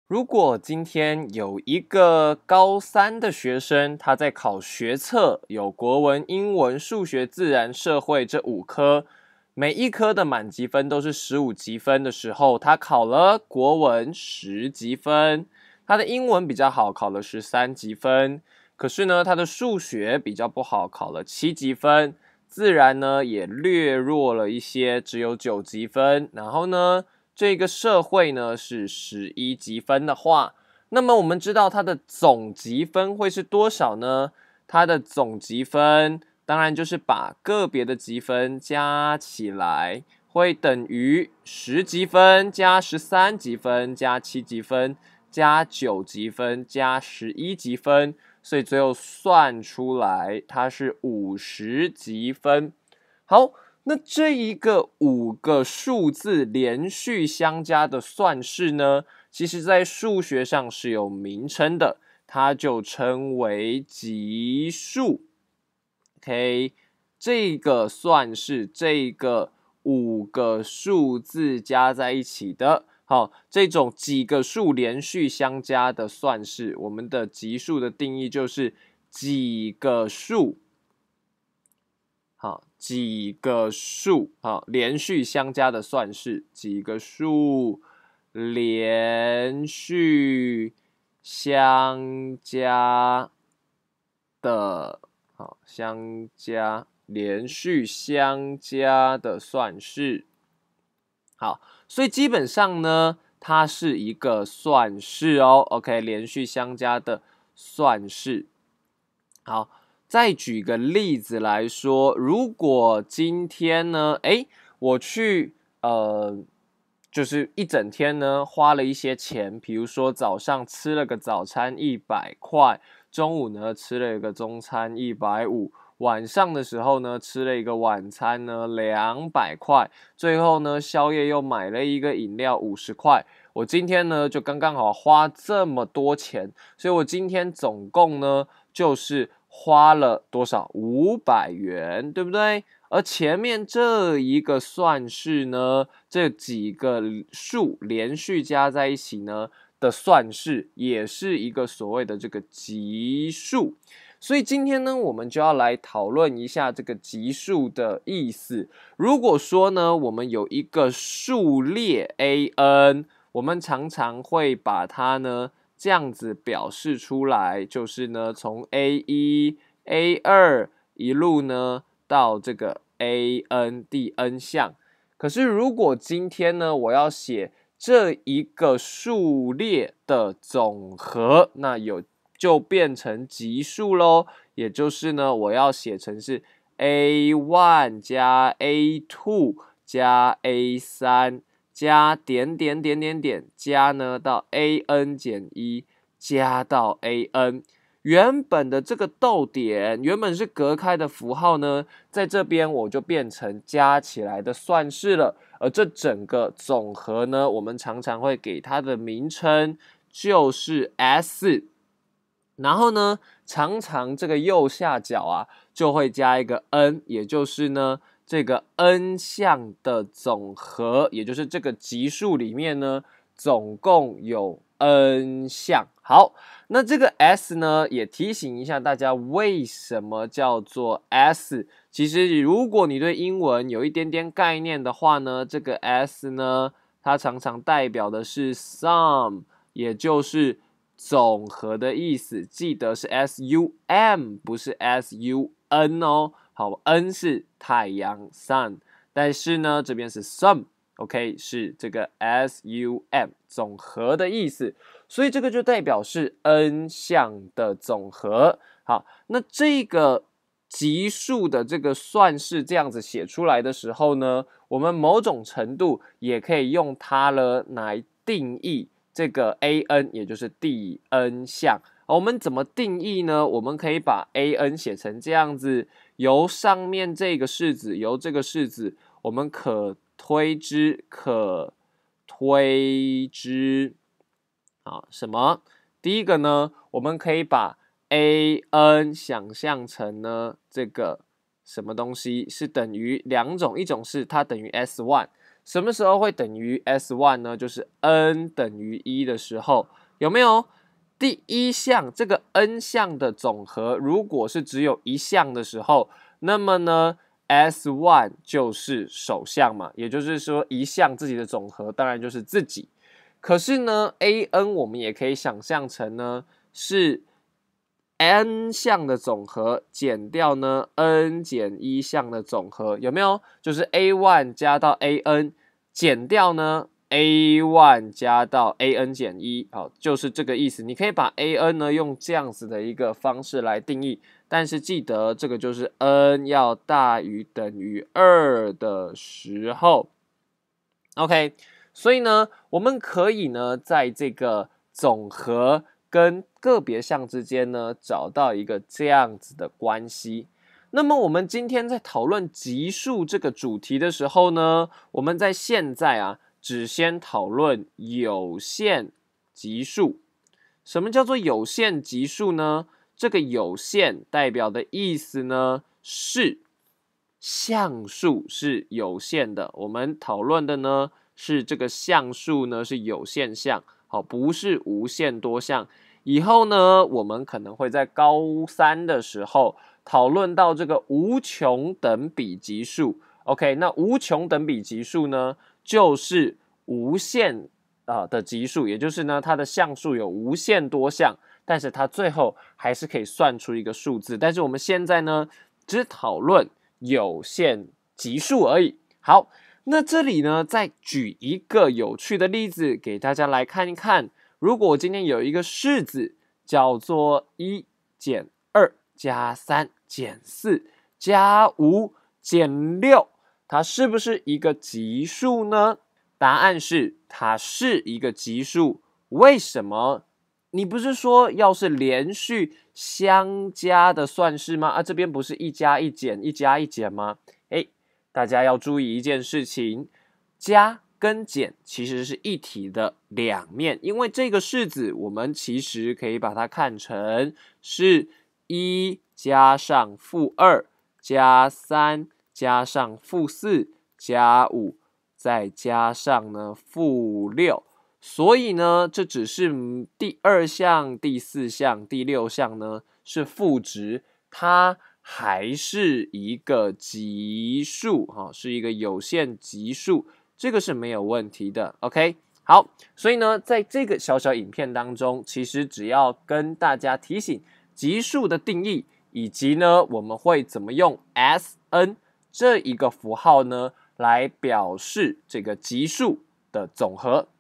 如果今天有一个高3的学生，他在考学测，有国文、英文、数学、自然、社会这5科，每一科的满级分都是15级分的时候，他考了国文10级分，他的英文比较好，考了13级分，可是呢，他的数学比较不好，考了7级分，自然呢也略弱了一些，只有9级分，然后呢，这个社会呢是11级分的话，那么我们知道它的总级分会是多少呢？它的总级分当然就是把个别的级分加起来，会等于10级分加13级分加7级分加9级分加11级分，所以最后算出来它是50级分。好，那这一个5个数字连续相加的算式呢，其实在数学上是有名称的，它就称为级数。OK， 这个算式，这个5个数字加在一起的，好，这种几个数连续相加的算式，我们的级数的定义就是几个数。好，几个数，好，连续相加的算式，几个数连续相加的，好，连续相加的算式。好，所以基本上呢，它是一个算式哦。OK， 连续相加的算式。好。再举个例子来说，如果今天呢，我去就是一整天呢花了一些钱，比如说早上吃了个早餐100块，中午呢吃了一个中餐150，晚上的时候呢吃了一个晚餐呢200块，最后呢宵夜又买了一个饮料50块。我今天呢就刚刚好花这么多钱，所以我今天总共呢就是花了多少？500元，对不对？而前面这一个算式呢，这几个数连续加在一起呢的算式，也是一个所谓的这个级数。所以今天呢，我们就要来讨论一下这个级数的意思。如果说呢，我们有一个数列 an， 我们常常会把它呢这样子表示出来，就是呢，从 A1、A2 一路呢到这个 AN 第 n 项。可是如果今天呢，我要写这一个数列的总和，那就变成级数咯，也就是呢，我要写成是 A1 加 A2 加 A3。加点点点点点加呢到 an 减1加到 an， 原本的这个逗点原本是隔开的符号呢，在这边我就变成加起来的算式了。而这整个总和呢，我们常常会给它的名称就是 S。然后呢，常常这个右下角啊就会加一个 n， 也就是呢。这个 n 项的总和，也就是这个级数里面呢，总共有 n 项。好，那这个 S 呢，也提醒一下大家，为什么叫做 S？ 其实如果你对英文有一点点概念的话呢，这个 S 呢，它常常代表的是 sum， 也就是总和的意思。记得是 SUM， 不是 SUN 哦。好 ，N 是太阳 sun， 但是呢，这边是 sum，OK， 是这个 SUM 总和的意思，所以这个就代表是 n 项的总和。好，那这个级数的这个算式这样子写出来的时候呢，我们某种程度也可以用它来定义这个 an， 也就是第 n 项。我们怎么定义呢？我们可以把 an 写成这样子，由上面这个式子，由这个式子，我们可推知什么？第一个呢，我们可以把 an 想象成呢这个什么东西是等于两种，一种是它等于 S1， 什么时候会等于 S1 呢？就是 n 等于1的时候，有没有？第一项这个 n 项的总和，如果是只有一项的时候，那么呢 S1 就是首项嘛，也就是说一项自己的总和当然就是自己。可是呢 an 我们也可以想象成呢是 n 项的总和减掉呢 n 减1项的总和，有没有？就是 a1 加到 an 减掉呢 a1 加到 an 减1，好，就是这个意思。你可以把 an 呢用这样子的一个方式来定义，但是记得这个就是 n 要大于等于2的时候 ，OK。所以呢，我们可以呢在这个总和跟个别项之间呢找到一个这样子的关系。那么我们今天在讨论级数这个主题的时候呢，我们在现在啊只先讨论有限级数。什么叫做有限级数呢？这个有限代表的意思呢是项数是有限的。我们讨论的呢是这个项数呢是有限项，好，不是无限多项。以后呢，我们可能会在高3的时候讨论到这个无穷等比级数。OK， 那无穷等比级数呢，就是无限的级数，也就是呢，它的项数有无限多项，但是它最后还是可以算出一个数字。但是我们现在呢，只讨论有限级数而已。好。那这里呢，再举一个有趣的例子给大家来看一看。如果今天有一个式子叫做1减2加3减4加5减6，它是不是一个级数呢？答案是它是一个级数。为什么？你不是说要是连续相加的算式吗？这边不是1加1减1加1减吗？大家要注意一件事情，加跟减其实是一体的两面，因为这个式子我们其实可以把它看成是1加上-2加3加上-4加5再加上呢-6，所以呢这只是第2项、第4项、第6项呢是负值，它还是一个级数，是一个有限级数，这个是没有问题的。OK， 好，所以呢，在这个小小影片当中，其实只要跟大家提醒级数的定义，以及呢，我们会怎么用 Sn 这一个符号呢，来表示这个级数的总和。